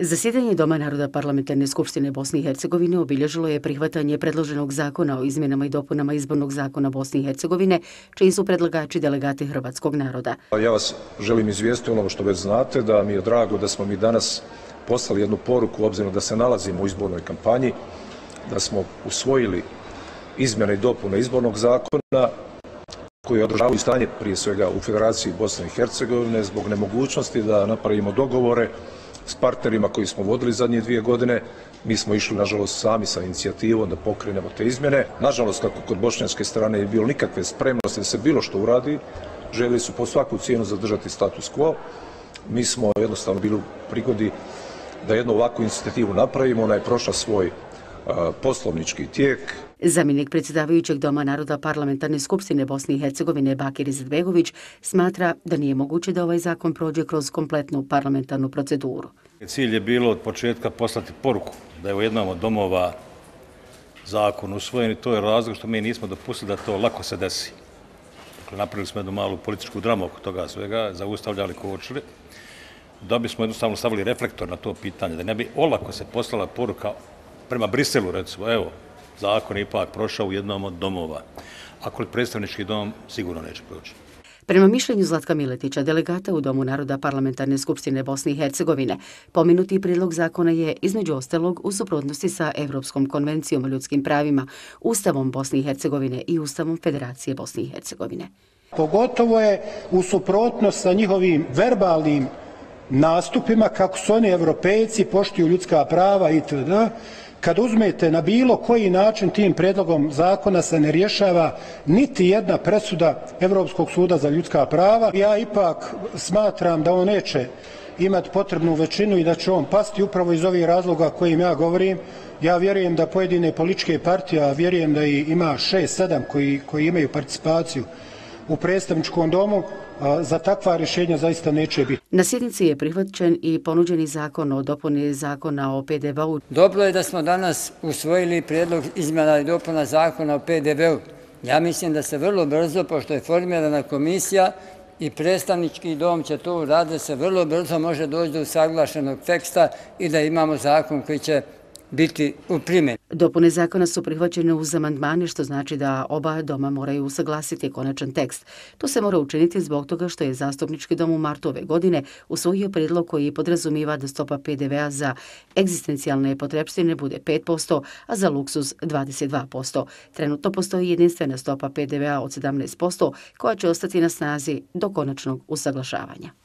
Zasjedanje Doma naroda Parlamentarne skupštine Bosne i Hercegovine obilježilo je prihvatanje predloženog zakona o izmjenama i dopunama izbornog zakona Bosne i Hercegovine, čiji su predlagači delegati hrvatskog naroda. Ja vas želim izvijestiti ono što već znate, da mi je drago da smo mi danas poslali jednu poruku, obzirom da se nalazimo u izbornoj kampanji, da smo usvojili izmjene i dopune izbornog zakona koji održavaju stanje prije svega u Federaciji Bosne i Hercegovine zbog nemogućnosti da napravimo dogovore s partnerima koji smo vodili zadnje 2 godine. Mi smo išli, nažalost, sami sa inicijativom da pokrenemo te izmjene. Nažalost, kako kod bošnjanske strane je bilo nikakve spremnosti da se bilo što uradi, željeli su po svaku cijenu zadržati status quo. Mi smo jednostavno bili u prigodi da jednu ovakvu inicijativu napravimo. Ona je prošla svoj poslovnički tijek. Zamjenik predsjedavajućeg Doma naroda Parlamentarne skupštine Bosne i Hercegovine Bakir Izetbegović smatra da nije moguće da ovaj zakon prođe kroz kompletnu parlamentarnu proceduru. Cilj je bilo od početka poslati poruku da je u jednom od domova zakon usvojen i to je razlog što mi nismo dopustili da to lako se desi. Dakle, napravili smo jednu malu političku dramu oko toga svega, zaustavljali, kočili, da bismo jednostavno stavili reflektor na to pitanje, da ne bi olako se poslala poruka prema Briselu, recimo, evo, zakon je ipak prošao u jednom od domova. Ako je predstavnički dom, sigurno neće proći. Prema mišljenju Zlatka Miletića, delegata u Domu naroda Parlamentarne skupštine Bosne i Hercegovine, pomenuti prijedlog zakona je, između ostalog, u suprotnosti sa Evropskom konvencijom o ljudskim pravima, Ustavom Bosne i Hercegovine i Ustavom Federacije Bosne i Hercegovine. Pogotovo je u suprotnosti sa njihovim verbalnim nastupima kako su oni Evropejci, poštuju ljudska prava itd. Kad uzmete na bilo koji način tim predlogom zakona se ne rješava niti jedna presuda Evropskog suda za ljudska prava. Ja ipak smatram da on neće imati potrebnu većinu i da će on pasti upravo iz ovih razloga kojim ja govorim. Ja vjerujem da pojedine političke partije, a vjerujem da ima 6-7 koji imaju participaciju u predstavničkom domu, za takva rješenja zaista neće biti. Na sjednici je prihvaćen i ponuđeni zakon o dopuni zakona o PDV-u. Dobro je da smo danas usvojili prijedlog izmjena i dopuna zakona o PDV-u. Ja mislim da se vrlo brzo, pošto je formirana komisija i predstavnički dom će to uraditi, se vrlo brzo može doći do usaglašenog teksta i da imamo zakon koji će biti u primjeni. Dopune zakona su prihvaćene uz amandmane, što znači da oba doma moraju usaglasiti konačan tekst. To se mora učiniti zbog toga što je Zastupnički dom u martu ove godine usvojio prijedlog koji podrazumiva da stopa PDV-a za egzistencijalne potrepštine bude 5%, a za luksuz 22%. Trenutno postoji jedinstvena stopa PDV-a od 17%, koja će ostati na snazi do konačnog usaglašavanja.